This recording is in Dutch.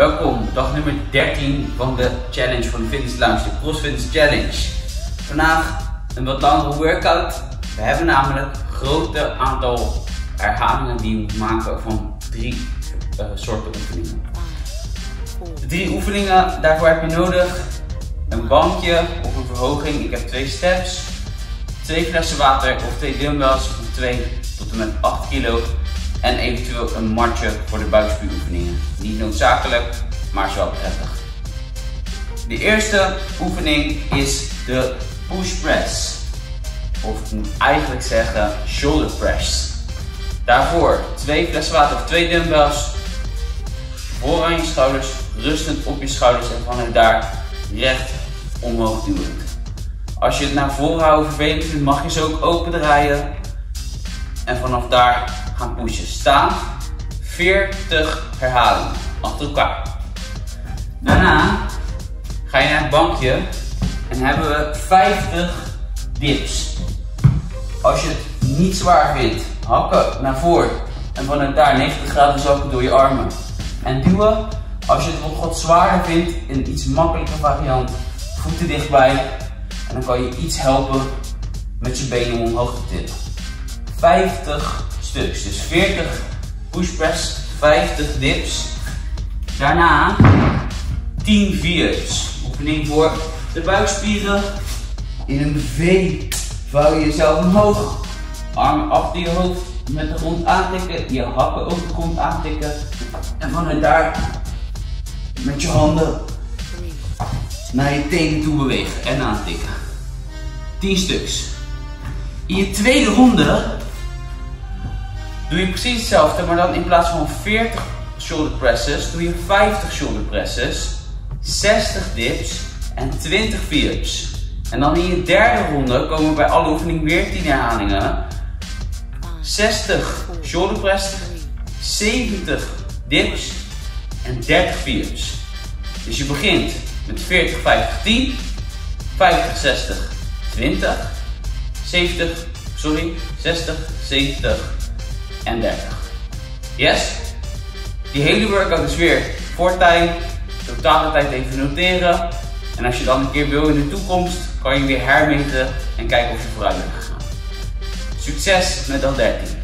Welkom, dag nummer 13 van de challenge van de Fitness Lounge, de CrossFit Challenge. Vandaag een wat langere workout. We hebben namelijk een grote aantal herhalingen die we moeten maken van 3 soorten oefeningen. De 3 oefeningen, daarvoor heb je nodig een bankje of een verhoging. Ik heb 2 steps, 2 flessen water of 2 dumbbells van 2 tot en met 8 kilo. En eventueel een matje voor de buikspieroefeningen. Niet noodzakelijk, maar is wel prettig. De eerste oefening is de push press. Of ik moet eigenlijk zeggen shoulder press. Daarvoor 2 flessen water of 2 dumbbells. Voor aan je schouders, rustend op je schouders en vanuit daar recht omhoog duwend. Als je het naar voren houden vervelend vindt, mag je ze ook open draaien. En vanaf daar gaan pushen. Staan 40 herhalingen achter elkaar. Daarna ga je naar het bankje en hebben we 50 dips. Als je het niet zwaar vindt, hakken naar voren en vanuit daar 90 graden zakken door je armen. En duwen. Als je het wat zwaarder vindt, een iets makkelijke variant, voeten dichtbij. En dan kan je iets helpen met je benen om omhoog te tillen. 50 stuks, dus 40 push press, 50 dips. Daarna 10 V-ups. Oefening voor de buikspieren. In een V vouw je jezelf omhoog. Armen achter je hoofd met de grond aantikken. Je hakken ook de grond aantikken. En vanuit daar met je handen naar je tenen toe bewegen en aantikken. 10 stuks. In je tweede ronde doe je precies hetzelfde, maar dan in plaats van 40 shoulder presses, doe je 50 shoulder presses, 60 dips en 20 V-ups. En dan in je derde ronde komen we bij alle oefeningen weer 10 herhalingen. 60 shoulder presses, 70 dips en 30 V-ups. Dus je begint met 40, 50, 10, 50, 60, 20, 60, 70 en 30. Yes? Die hele workout is weer voortijn, totale tijd even noteren. En als je dan een keer wil in de toekomst, kan je weer hermeten en kijken of je vooruit bent gegaan. Succes met al 13.